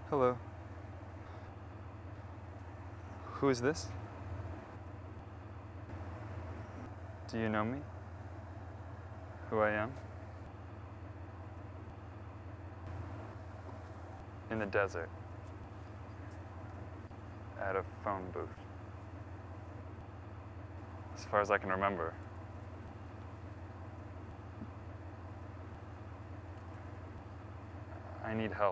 Hello. Who is this? Do you know me? Who I am? In the desert. At a phone booth. As far as I can remember. I need help.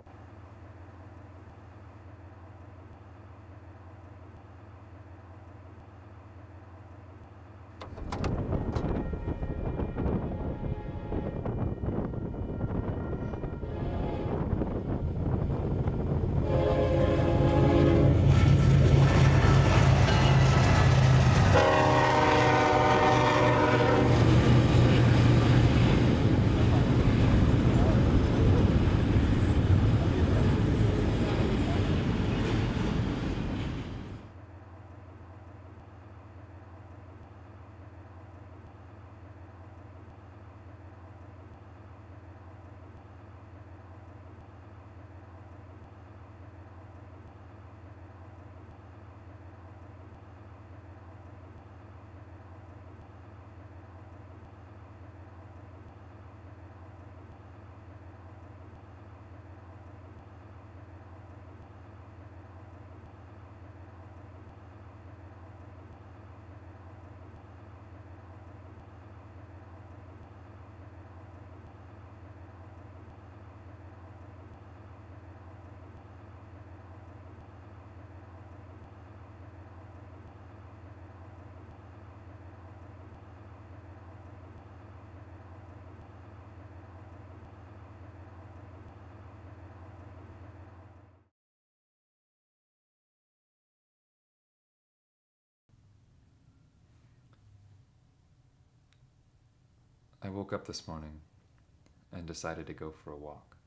I woke up this morning and decided to go for a walk.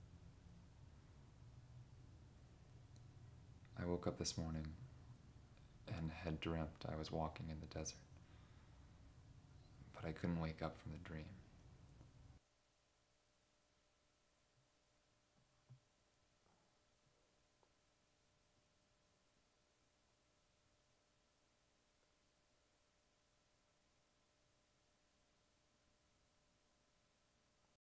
I woke up this morning and had dreamt I was walking in the desert, but I couldn't wake up from the dream.